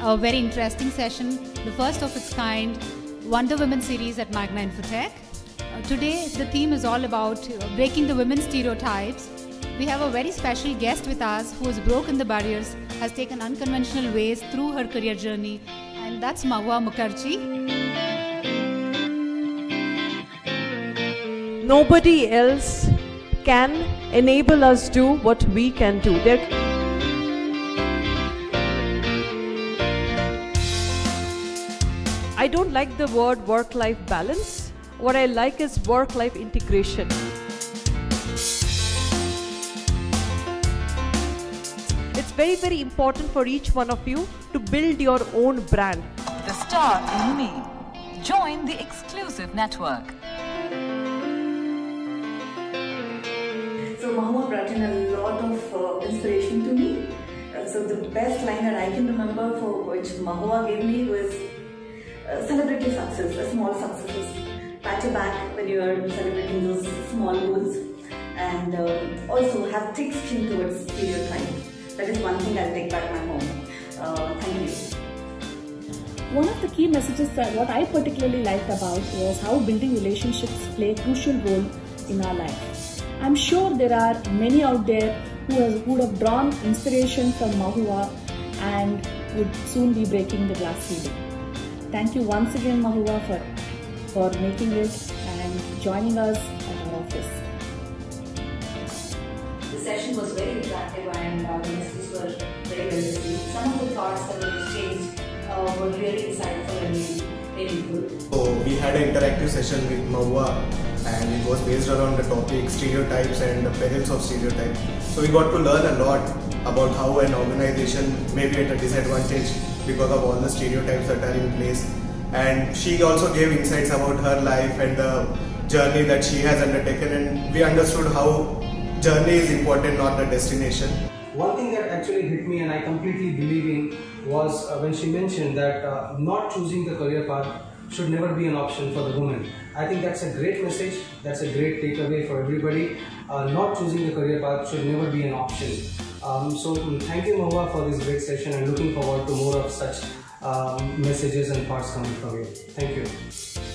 a very interesting session, the first of its kind, Wonder Woman Series at Magna Infotech. Today, the theme is all about breaking the women's stereotypes. We have a very special guest with us who has broken the barriers, has taken unconventional ways through her career journey, and that's Mahua Mukherjee. Nobody else can enable us do what we can do. I don't like the word work-life balance. What I like is work-life integration. It's very, very important for each one of you to build your own brand. The star in me. Join the exclusive network. So Mahua brought in a lot of inspiration to me. So the best line that I can remember for which Mahua gave me was celebrate your success, small successes. Pat your back when you are celebrating those small goals, and also have thick skin towards stereotypes. That is one thing I'll take back my home. Thank you. One of the key messages that what I particularly liked about was how building relationships play a crucial role in our life. I'm sure there are many out there who would have drawn inspiration from Mahua and would soon be breaking the glass ceiling. Thank you once again, Mahua, for making it and joining us at our office. The session was very interactive and the messages were very well received. Some of the thoughts that were exchanged were really insightful and very good. So we had an interactive session with Mahua, and it was based around the topic stereotypes and the perils of stereotypes. So we got to learn a lot about how an organization may be at a disadvantage because of all the stereotypes that are in place. And she also gave insights about her life and the journey that she has undertaken, and we understood how journey is important, not the destination. One thing that actually hit me and I completely believe in was when she mentioned that not choosing the career path should never be an option for the woman. I think that's a great message, that's a great takeaway for everybody. Not choosing the career path should never be an option. So thank you, Mahua, for this great session, and looking forward to more of such messages and thoughts coming from you. Thank you.